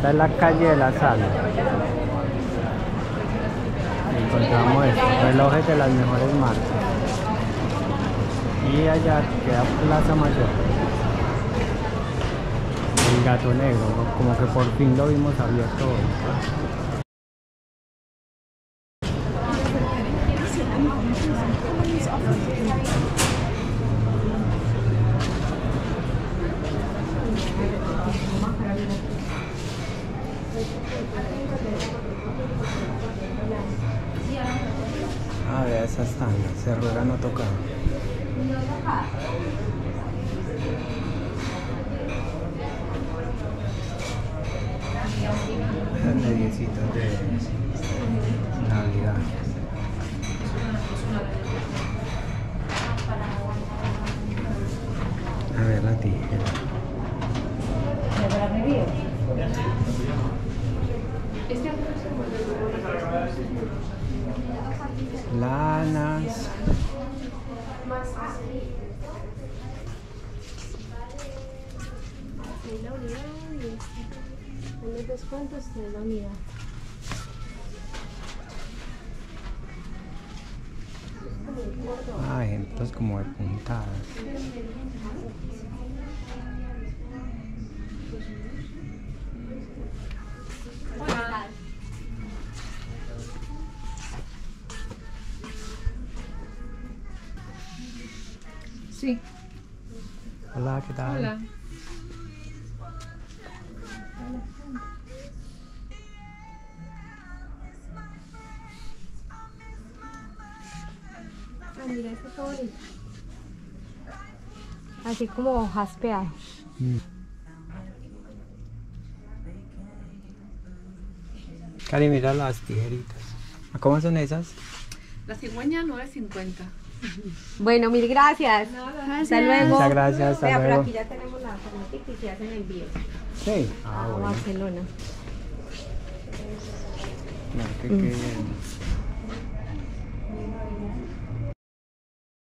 Esta es la calle de la Sal. Encontramos estos relojes de las mejores marcas. Y allá queda Plaza Mayor. El Gato Negro, ¿no? Como que por fin lo vimos abierto hoy. Ah, vea esas tangas, Cerruera no tocaba. Esas mediecitas de Navidad. A ver la tijera. Lanas. La unidad y los descuentos de la unidad. Ah, ejemplos como de puntadas. Sí. Hola, ¿qué tal? Hola. Ah, mira, este está bonito. Así como jaspeado. Cari, mira las tijeritas. ¿Cómo son esas? La cigüeña 9.50. Bueno, mil gracias. Hasta luego. Muchas gracias, hasta Vea, luego. pero aquí ya tenemos la farmática y se hacen envíos Sí. a Ah, bueno. Barcelona. No, que quede